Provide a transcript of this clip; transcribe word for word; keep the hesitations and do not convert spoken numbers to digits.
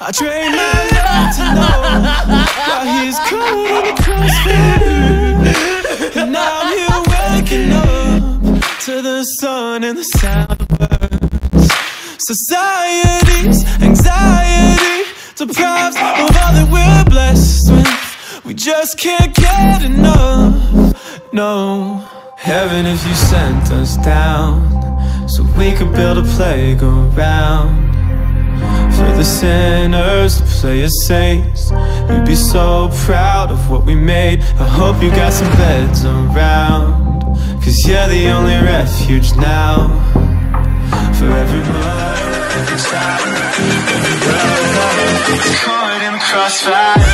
I train my love to know why he's caught in the crossfire. And now I'm here waking up to the sun and the sound of birds. Society's anxiety deprives of all that we're blessed with. We just can't get enough, no. Heaven, if you sent us down so we could build a playground for the sinners to play as saints, we'd be so proud of what we made. I hope you got some beds around, cause you're the only refuge now. For every mother, every child, every brother, it's caught in the crossfire.